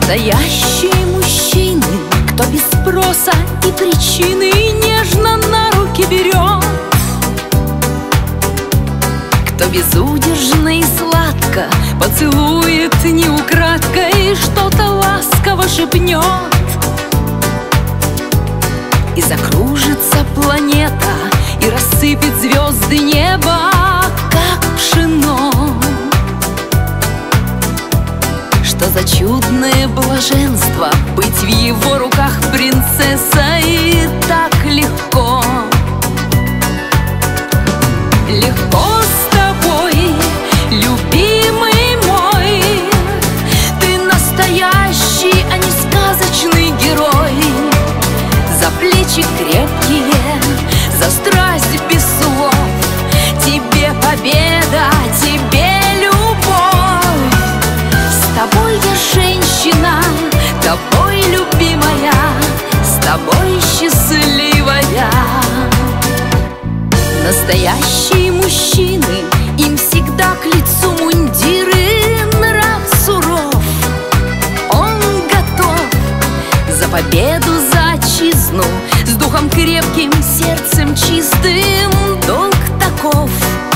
Настоящие мужчины, кто без спроса и причины нежно на руки берет, кто безудержно и сладко поцелует не украдкой, что-то ласково шепнет. И закружится планета, и рассыпет звезды неба, как пшено. Что за чудное блаженство быть в его руках принцессой так легко. Легко с тобой, любимый мой, ты настоящий, а не сказочный герой. За плечи крепкие, за страсть без слов, тебе победа, тебе любовь. С тобой я женщина, тобой любимая, с тобой счастливая. Настоящие мужчины, им всегда к лицу мундиры, нрав суров. Он готов за победу, за отчизну, с духом крепким, сердцем чистым, долг таков.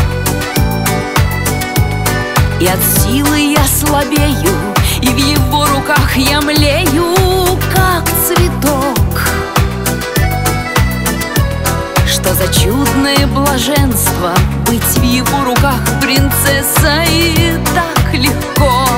И от силы я слабею, и в его руках я млею, как цветок. Что за чудное блаженство быть в его руках принцессой так легко.